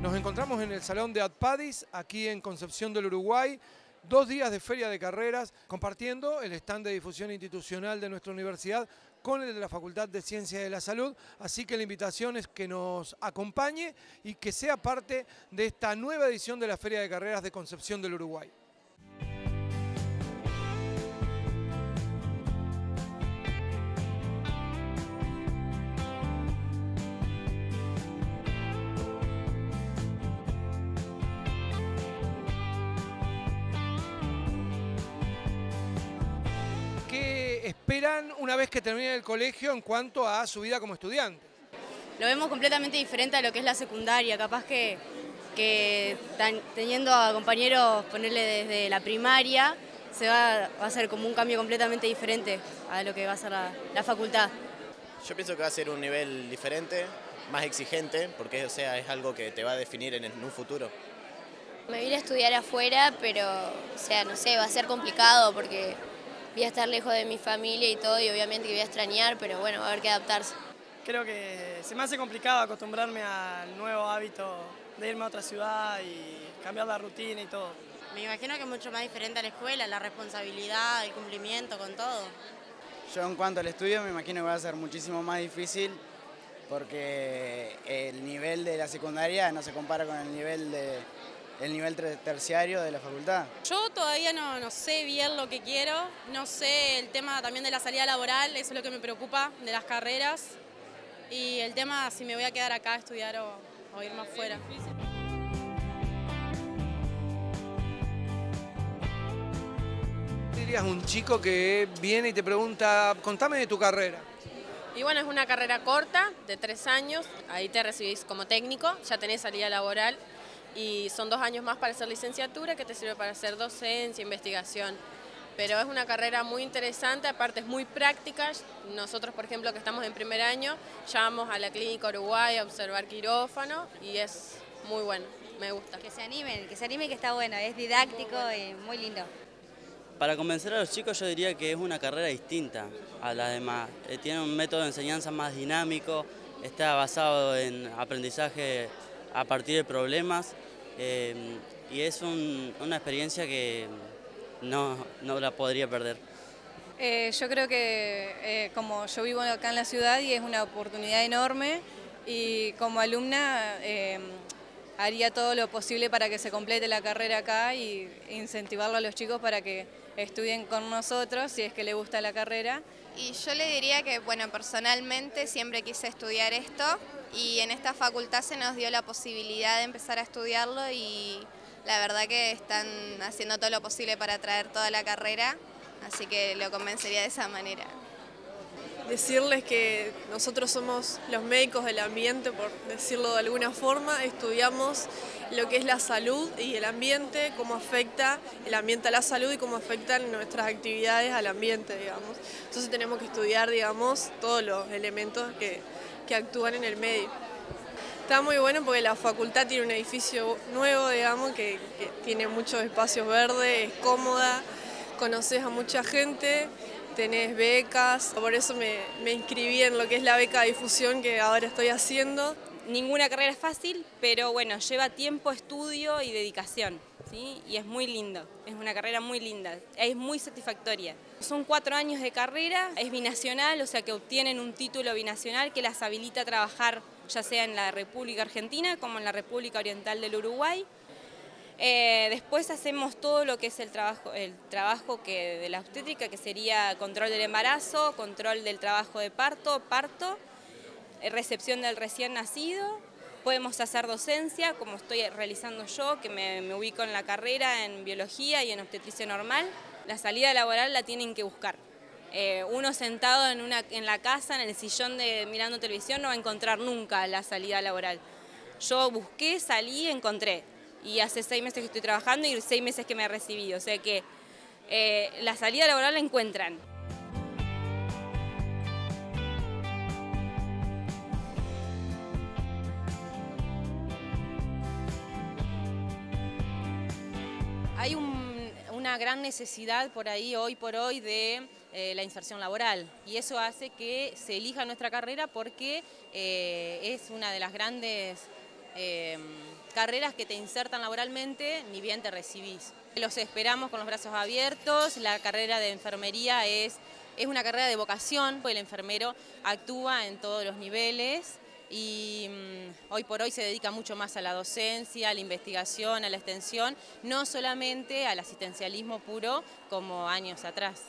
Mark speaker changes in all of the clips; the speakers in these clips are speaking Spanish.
Speaker 1: Nos encontramos en el Salón de Adpadis, aquí en Concepción del Uruguay. 2 días de feria de carreras, compartiendo el stand de difusión institucional de nuestra universidad con el de la Facultad de Ciencias de la Salud. Así que la invitación es que nos acompañe y que sea parte de esta nueva edición de la Feria de Carreras de Concepción del Uruguay. ¿Qué esperan una vez que terminen el colegio en cuanto a su vida como estudiante?
Speaker 2: Lo vemos completamente diferente a lo que es la secundaria, capaz que teniendo a compañeros, ponerle desde la primaria, va a ser como un cambio completamente diferente a lo que va a ser la facultad.
Speaker 3: Yo pienso que va a ser un nivel diferente, más exigente, porque es algo que te va a definir en un futuro.
Speaker 4: Me vine a estudiar afuera, pero, no sé, va a ser complicado porque voy a estar lejos de mi familia y todo, y obviamente que voy a extrañar, pero bueno, va a haber que adaptarse.
Speaker 5: Creo que se me hace complicado acostumbrarme al nuevo hábito de irme a otra ciudad y cambiar la rutina y todo.
Speaker 2: Me imagino que es mucho más diferente a la escuela, la responsabilidad, el cumplimiento con todo.
Speaker 6: Yo en cuanto al estudio me imagino que va a ser muchísimo más difícil porque el nivel de la secundaria no se compara con el nivel terciario de la facultad.
Speaker 7: Yo todavía no sé bien lo que quiero, no sé el tema también de la salida laboral, eso es lo que me preocupa de las carreras, y el tema si me voy a quedar acá a estudiar o irme afuera.
Speaker 1: ¿Qué dirías a un chico que viene y te pregunta, contame de tu carrera?
Speaker 8: Y bueno, es una carrera corta, de 3 años, ahí te recibís como técnico, ya tenés salida laboral y son 2 años más para hacer licenciatura que te sirve para hacer docencia, investigación. Pero es una carrera muy interesante, aparte es muy práctica. Nosotros, por ejemplo, que estamos en primer año, ya vamos a la Clínica Uruguay a observar quirófano y es muy bueno, me gusta.
Speaker 9: Que se animen, que está bueno, es didáctico y muy lindo.
Speaker 10: Para convencer a los chicos yo diría que es una carrera distinta a las demás. Tiene un método de enseñanza más dinámico, está basado en aprendizaje a partir de problemas y es una experiencia que no la podría perder.
Speaker 11: Yo creo que como yo vivo acá en la ciudad y es una oportunidad enorme y como alumna haría todo lo posible para que se complete la carrera acá y incentivarlo a los chicos para que estudien con nosotros si es que les gusta la carrera.
Speaker 4: Y yo le diría que, bueno, personalmente siempre quise estudiar esto y en esta facultad se nos dio la posibilidad de empezar a estudiarlo y la verdad que están haciendo todo lo posible para traer toda la carrera, así que lo convencería de esa manera.
Speaker 12: Decirles que nosotros somos los médicos del ambiente, por decirlo de alguna forma, estudiamos lo que es la salud y el ambiente, cómo afecta el ambiente a la salud y cómo afectan nuestras actividades al ambiente, digamos. Entonces tenemos que estudiar, digamos, todos los elementos que actúan en el medio. Está muy bueno porque la facultad tiene un edificio nuevo, digamos, que tiene muchos espacios verdes, es cómoda, conoces a mucha gente, tenés becas, por eso me inscribí en lo que es la beca de difusión que ahora estoy haciendo.
Speaker 13: Ninguna carrera es fácil, pero bueno, lleva tiempo, estudio y dedicación, ¿sí? Y es muy lindo, es una carrera muy linda, es muy satisfactoria. Son 4 años de carrera, es binacional, o sea que obtienen un título binacional que las habilita a trabajar ya sea en la República Argentina como en la República Oriental del Uruguay. Después hacemos todo lo que es el trabajo de la obstétrica, que sería control del embarazo, control del trabajo de parto, recepción del recién nacido. Podemos hacer docencia, como estoy realizando yo, que me ubico en la carrera en biología y en obstetricia normal. La salida laboral la tienen que buscar. Uno sentado en la casa, en el sillón mirando televisión, no va a encontrar nunca la salida laboral. Yo busqué, salí, encontré. Y hace 6 meses que estoy trabajando y 6 meses que me recibí, o sea que la salida laboral la encuentran.
Speaker 14: Hay una gran necesidad por ahí, hoy por hoy, de la inserción laboral y eso hace que se elija nuestra carrera porque es una de las grandes carreras que te insertan laboralmente, ni bien te recibís. Los esperamos con los brazos abiertos. La carrera de enfermería es una carrera de vocación, porque el enfermero actúa en todos los niveles y hoy por hoy se dedica mucho más a la docencia, a la investigación, a la extensión, no solamente al asistencialismo puro como años atrás.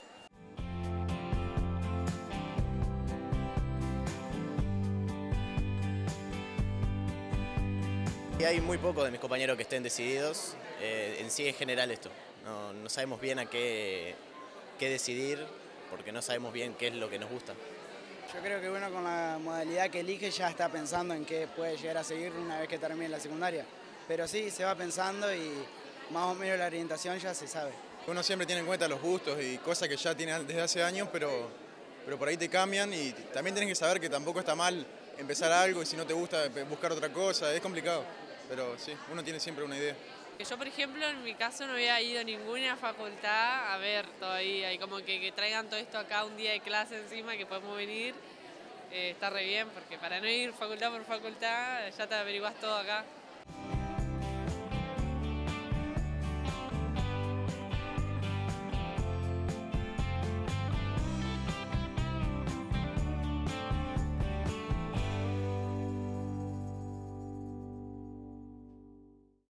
Speaker 3: Y hay muy pocos de mis compañeros que estén decididos. En sí es general esto. No sabemos bien a qué decidir, porque no sabemos bien qué es lo que nos gusta.
Speaker 6: Yo creo que uno con la modalidad que elige ya está pensando en qué puede llegar a seguir una vez que termine la secundaria. Pero sí, se va pensando y más o menos la orientación ya se sabe.
Speaker 15: Uno siempre tiene en cuenta los gustos y cosas que ya tiene desde hace años, pero por ahí te cambian y también tienes que saber que tampoco está mal empezar algo y si no te gusta buscar otra cosa, es complicado. Pero sí, uno tiene siempre una idea.
Speaker 16: Yo, por ejemplo, en mi caso no había ido a ninguna facultad a ver todavía, y como que traigan todo esto acá un día de clase encima que podemos venir, está re bien, porque para no ir facultad por facultad ya te averiguás todo acá.